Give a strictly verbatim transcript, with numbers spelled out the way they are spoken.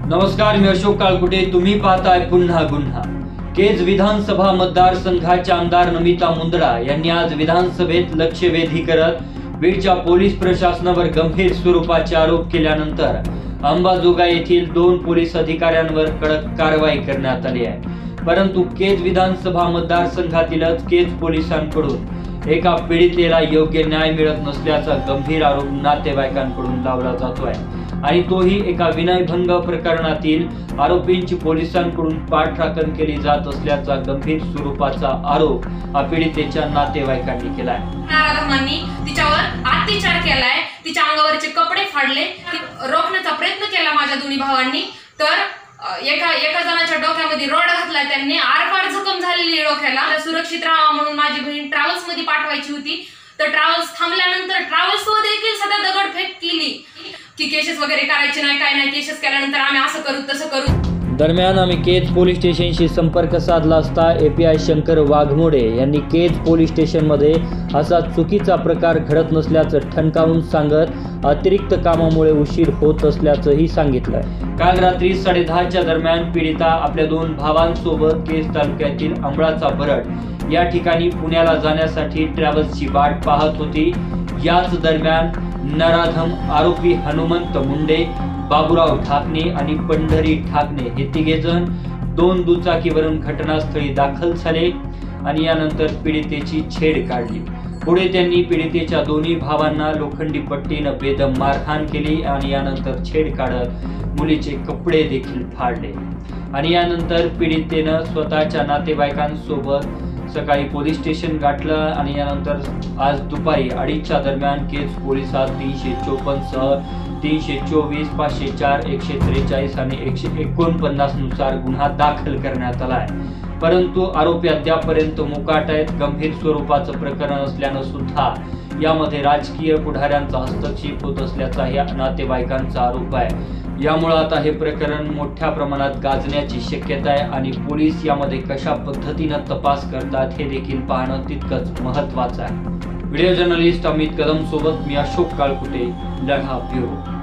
नमस्कार, मी अशोक काळकुटे. तुम्ही पाहताय पुन्हा गुन्हा. केज विधानसभा मतदारसंघाच्या आमदार नमिता मुंदडा यांनी आज विधानसभेत लक्षवेधी करत बीडच्या पोलीस प्रशासनावर गंभीर स्वरूपाचे आरोप केल्यानंतर अंबाजोगाई येथील दोन पोलीस अधिकाऱ्यांवर कडक कारवाई करण्यात आली आहे. परंतु केज विधानसभा मतदारसंघातीलच केज पोलिसांकडून एका पीडितेला योग्य न्याय मिळत नसल्याचा गंभीर आरोप नातेवाईकांकडून लावला जातोय आणि तोही एका विनयभंग प्रकरणातील आरोपींची पोलिसांकडून पाठराखण केली जात असल्याचा गंभीर स्वरूपाचा आरोप पीडितेच्या नातेवाईकांनी केलाय. नाराधमांनी तिच्यावर अत्याचार केलाय, तिच्या अंगावरचे कपडे फाडले, रोखण्याचा प्रयत्न केला माझ्या दोन्ही भावांनी. तर एका एका जणाच्या डोक्यामध्ये रॉड घातलाय त्यांनी, आरपार जखम झालेली डोक्याला. सुरक्षित राहा म्हणून माझी बहीण ट्रॅव्हल्स मध्ये पाठवायची होती, तर ट्रॅव्हल्स थांबल्यानंतर ट्रॅव्हल्स वर देखील सध्या दगडफेक केली की केसेस वगैरे करायचे नाही, काय नाही, केसेस केल्यानंतर आम्ही असं करू तसं करू. दरम्यान आम्ही केज पोलीस स्टेशनशी संपर्क साधला असता एपीआय शंकर वाघमोडे यांनी केज पोलीस स्टेशनमध्ये असा चुकीचा प्रकार घडत नसल्याचं ठणकावून सांगत अतिरिक्त कामामुळे उशीर होत असल्याचंही सांगितलं. काल रात्री साडेदहाच्या दरम्यान पीडिता आपल्या दोन भावांसोबत केज तालुक्यातील अंबळाचा बरड या ठिकाणी पुण्याला जाण्यासाठी ट्रॅव्हल्सची वाट पाहत होती. याच दरम्यान नराधम आरोपी हनुमंत मुंडे, बाबूराव ठाकणे आणि पंढरी ठाकणे हे तिघे जण दोन दुचाकीवरून घटनास्थळी दाखल झाले आणि यानंतर पीडितेची छेड काढली. पुढे त्यांनी पीडितेच्या दोन्ही भावांना लोखंडी पट्टीनं बेदम मारहाण केली आणि यानंतर छेड काढत मुलीचे कपडे देखील फाडले आणि यानंतर पीडितेनं स्वतःच्या नातेवाईकांसोबत सकाळी पोलीस स्टेशन गाठलं आणि यानंतर आज दुपारी अडीचच्या दरम्यान केज पोलिसात तीनशे चोपन्न सह तीनशे चोवीस पाचशे चार एकशे त्रेचाळीस आणि एकशे एकोणपन्नास नुसार गुन्हा दाखल करण्यात आला आहे. परंतु आरोपी अद्यापर्यंत मोकाट आहेत. गंभीर स्वरूपाचं प्रकरण असल्यानं सुद्धा यामध्ये राजकीय पुढाऱ्यांचा हस्तक्षेप होत असल्याचा या नातेवाईकांचा आरोप आहे. यामुळे आता हे प्रकरण मोठ्या प्रमाणात गाजण्याची शक्यता आहे आणि पोलीस यामध्ये कशा पद्धतीनं तपास करतात हे देखील पाहणं तितकंच महत्त्वाचं आहे. व्हिडिओ जर्नलिस्ट अमित कदम सोबत मी अशोक काळकुटे, लढा ब्युरो.